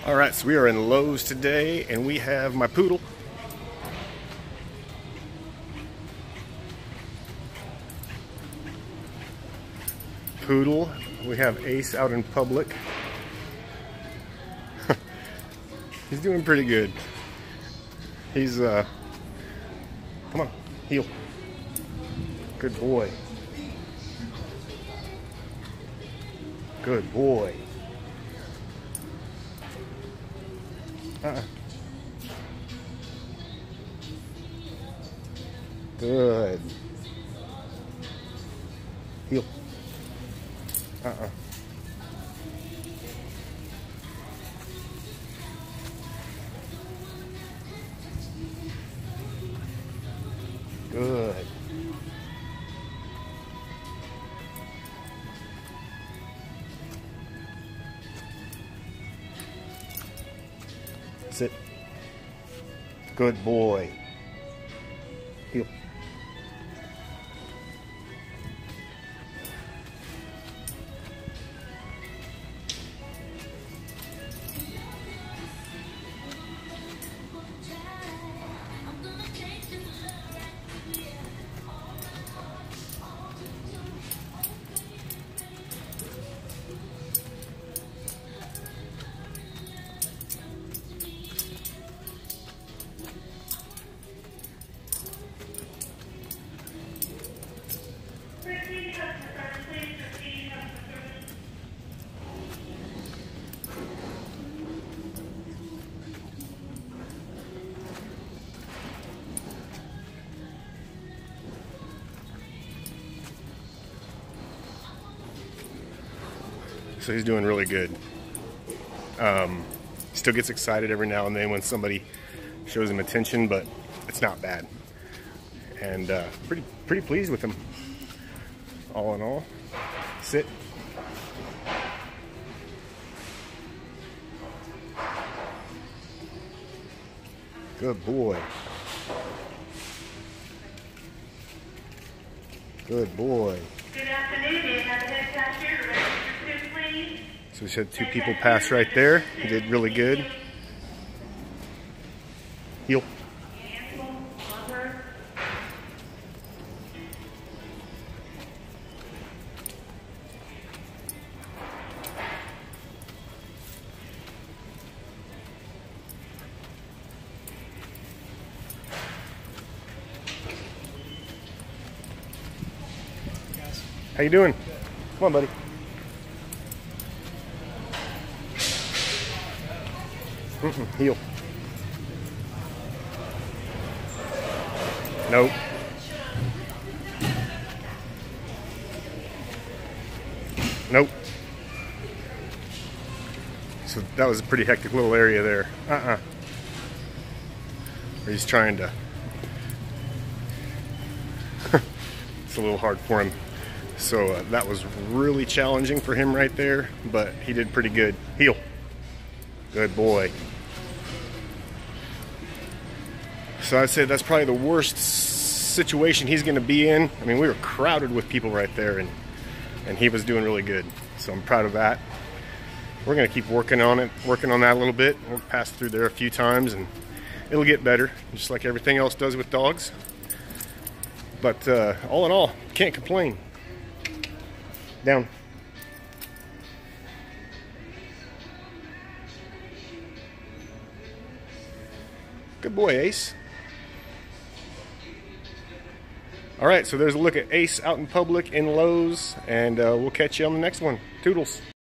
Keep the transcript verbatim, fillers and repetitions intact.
Alright, so we are in Lowe's today, and we have my Poodle. Poodle. We have Ace out in public. He's doing pretty good. He's, uh... Come on, heel. Good boy. Good boy. Uh-uh. Good. Heel. Uh-uh. Good. Sit. Good boy. Heel. So he's doing really good. Um, still gets excited every now and then when somebody shows him attention, but it's not bad. And uh, pretty pretty pleased with him. All in all, sit. Good boy. Good boy. Good afternoon. Do you have a head cashier to register two, please? So we had two people pass right there. He did really good. Heel. How you doing? Come on, buddy. Mm-mm, heel. Nope. Nope. So that was a pretty hectic little area there. Uh-uh. He's trying to... It's a little hard for him. So uh, that was really challenging for him right there, but he did pretty good. Heel. Good boy. So I'd say that's probably the worst situation he's going to be in. I mean, we were crowded with people right there, and, and he was doing really good. So I'm proud of that. We're going to keep working on it, working on that a little bit. We'll pass through there a few times, and it'll get better, just like everything else does with dogs. But uh, all in all, can't complain. Down. Good boy, Ace. All right, so there's a look at Ace out in public in Lowe's, and uh, we'll catch you on the next one. Toodles.